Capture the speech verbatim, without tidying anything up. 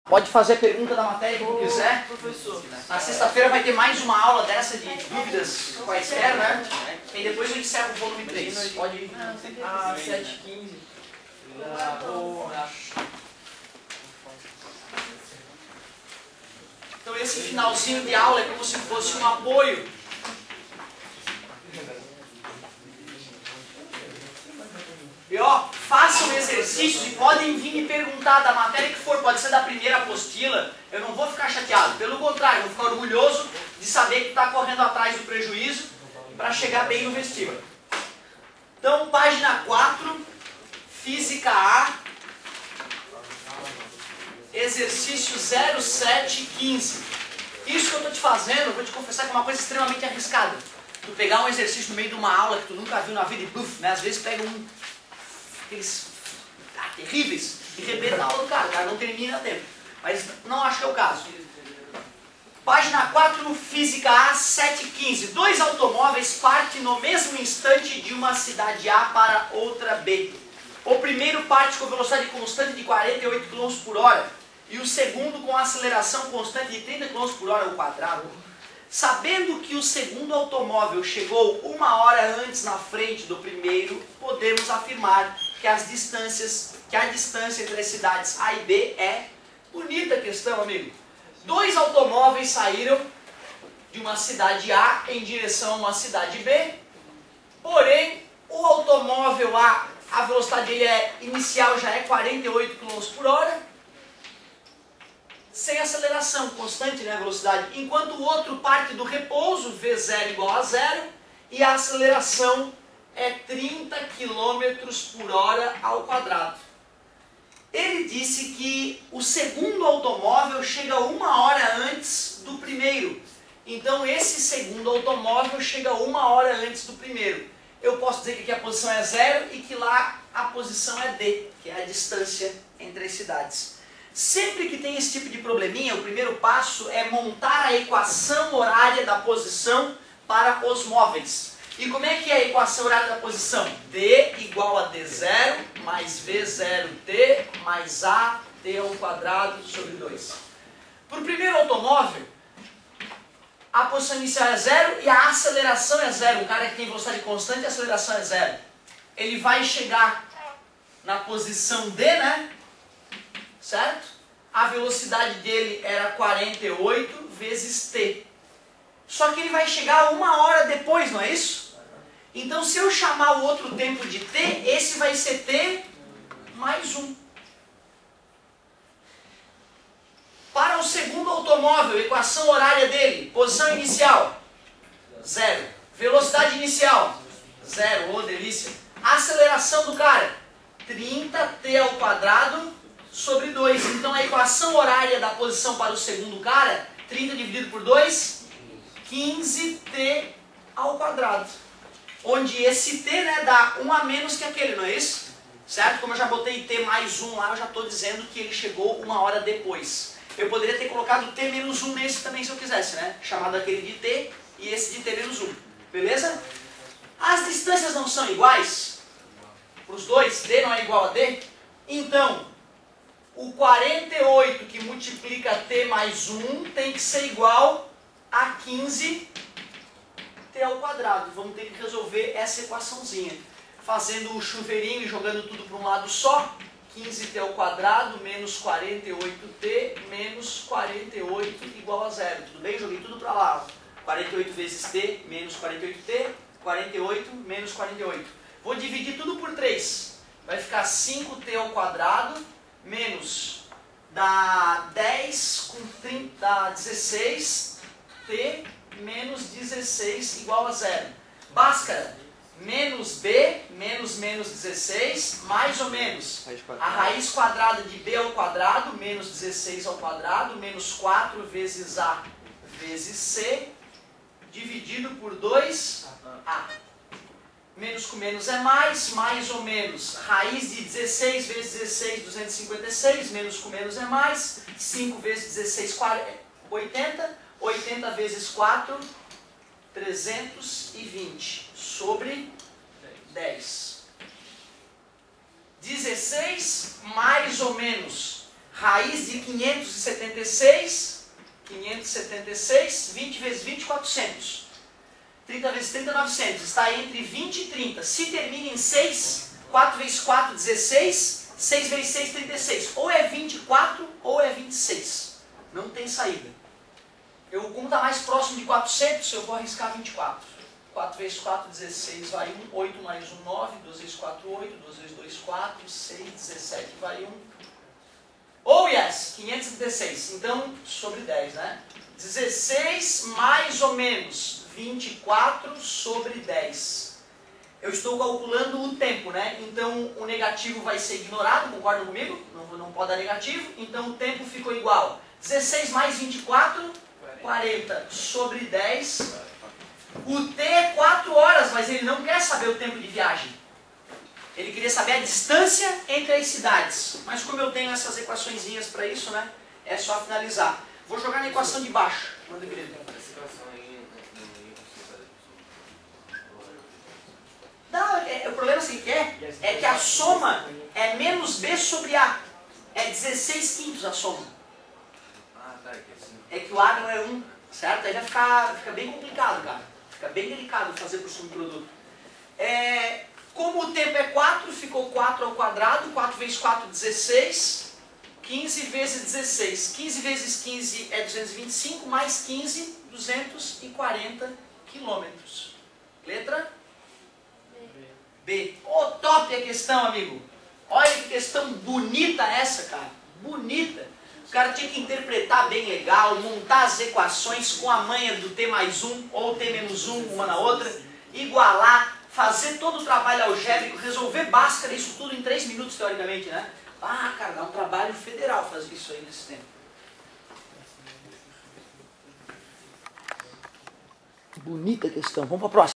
Pode fazer a pergunta da matéria que tu quiser. Professor, Na sexta-feira vai ter mais uma aula dessa de dúvidas quaisquer, né? E depois eu encerro o volume três. Pode ir. ah, sete e quinze. Então esse finalzinho de aula é como se fosse um apoio. E ó, façam exercícios e podem vir me perguntar da matéria que for, pode ser da primeira apostila, eu não vou ficar chateado, pelo contrário, eu vou ficar orgulhoso de saber que está correndo atrás do prejuízo para chegar bem no vestíbulo. Então, página quatro, Física A, exercício zero sete quinze. Isso que eu estou te fazendo, eu vou te confessar que é uma coisa extremamente arriscada. Tu pegar um exercício no meio de uma aula que tu nunca viu na vida e buf, né? Às vezes pega um... aqueles ah, terríveis e rebenta a aula do cara, o cara não termina a tempo. Mas não acho que é o caso. Página quatro, Física A, sete quinze. Dois automóveis partem no mesmo instante de uma cidade A para outra B. O primeiro parte com velocidade constante de quarenta e oito quilômetros por hora e o segundo com aceleração constante de trinta quilômetros por hora ao quadrado. Sabendo que o segundo automóvel chegou uma hora antes na frente do primeiro, podemos afirmar que as distâncias, que a distância entre as cidades A e B é... Bonita a questão, amigo. Dois automóveis saíram de uma cidade A em direção a uma cidade B, porém o automóvel A, a velocidade dele é, inicial já é quarenta e oito quilômetros por hora, sem aceleração, constante, né, a velocidade, enquanto o outro parte do repouso, V zero igual a zero, e a aceleração é trinta quilômetros por hora ao quadrado. Ele disse que o segundo automóvel chega uma hora antes do primeiro. Então esse segundo automóvel chega uma hora antes do primeiro. Eu posso dizer que aqui a posição é zero e que lá a posição é D, que é a distância entre as cidades. Sempre que tem esse tipo de probleminha, o primeiro passo é montar a equação horária da posição para os móveis. E como é que é a equação horária da posição? D igual a D zero mais V zero T mais A T ao quadrado sobre dois. Para o primeiro automóvel, a posição inicial é zero e a aceleração é zero. O cara que tem velocidade constante, a aceleração é zero. Ele vai chegar na posição D, né? Certo? A velocidade dele era quarenta e oito vezes T. Só que ele vai chegar uma hora depois, não é isso? Então, se eu chamar o outro tempo de T, esse vai ser T mais um. Para o segundo automóvel, equação horária dele, posição inicial, zero. Velocidade inicial, zero, ô delícia. Aceleração do cara, trinta T ao quadrado sobre dois. Então, a equação horária da posição para o segundo cara, trinta dividido por dois, quinze T ao quadrado. Onde esse T, né, dá um a menos que aquele, não é isso? Certo? Como eu já botei T mais um lá, eu já estou dizendo que ele chegou uma hora depois. Eu poderia ter colocado T menos um nesse também se eu quisesse, né? Chamado aquele de T e esse de T menos um. Beleza? As distâncias não são iguais. Para os dois, D não é igual a D. Então, o quarenta e oito que multiplica T mais um tem que ser igual a quinze T ao quadrado. Vamos ter que resolver essa equaçãozinha. Fazendo o chuveirinho e jogando tudo para um lado só. quinze T ao quadrado menos quarenta e oito T menos quarenta e oito igual a zero. Tudo bem? Joguei tudo para lá. quarenta e oito vezes T menos quarenta e oito T. quarenta e oito menos quarenta e oito. Vou dividir tudo por três. Vai ficar cinco T ao quadrado menos dá dez com trinta, dá dezesseis T menos dezesseis igual a zero. Bhaskara, menos B, menos menos dezesseis, mais ou menos a raiz quadrada de B ao quadrado, menos dezesseis ao quadrado, menos quatro vezes A vezes C, dividido por dois A. Menos com menos é mais, mais ou menos. Raiz de dezesseis vezes dezesseis, duzentos e cinquenta e seis, menos com menos é mais. cinco vezes dezesseis, oitenta. oitenta vezes quatro, trezentos e vinte. Sobre dez. dezesseis mais ou menos Raiz de quinhentos e setenta e seis, quinhentos e setenta e seis, vinte vezes vinte, quatrocentos. trinta vezes trinta, novecentos. Está entre vinte e trinta. Se termina em seis, quatro vezes quatro, dezesseis. seis vezes seis, trinta e seis. Ou é vinte e quatro ou é vinte e seis. Não tem saída. Eu, como está mais próximo de quatrocentos, eu vou arriscar vinte e quatro. quatro vezes quatro, dezesseis, vai um. oito mais um, nove. duas vezes quatro, oito. duas vezes dois, quatro. seis, dezessete, vai um. Oh, yes! quinhentos e trinta e seis. Então, sobre dez, né? dezesseis mais ou menos vinte e quatro sobre dez. Eu estou calculando o tempo, né? Então, o negativo vai ser ignorado, concordam comigo? Não, não pode dar negativo. Então, o tempo ficou igual. dezesseis mais vinte e quatro, quarenta sobre dez. O T é quatro horas, mas ele não quer saber o tempo de viagem. Ele queria saber a distância entre as cidades. Mas como eu tenho essas equaçõezinhas para isso, né? É só finalizar. Vou jogar na equação de baixo. Manda, querido. Essa equação aí não ia conseguir Não, é, o problema assim, que é, é que a soma é menos B sobre A. É dezesseis quintos a soma. Ah, tá, é que assim. É que o A não é um, certo? Aí vai ficar, fica bem complicado, cara. Fica bem delicado fazer por subproduto. É, como o tempo é quatro, ficou quatro ao quadrado. quatro vezes quatro, dezesseis. quinze vezes dezesseis. quinze vezes quinze é duzentos e vinte e cinco, mais quinze, duzentos e quarenta quilômetros. Letra? B. Oh, top a questão, amigo. Olha que questão bonita essa, cara. Bonita. O cara tinha que interpretar bem legal, montar as equações com a manha do T mais um ou T menos um, uma na outra, igualar, fazer todo o trabalho algébrico, resolver Bhaskara, isso tudo em três minutos, teoricamente, né? Ah, cara, dá um trabalho federal fazer isso aí nesse tempo. Bonita questão. Vamos para a próxima.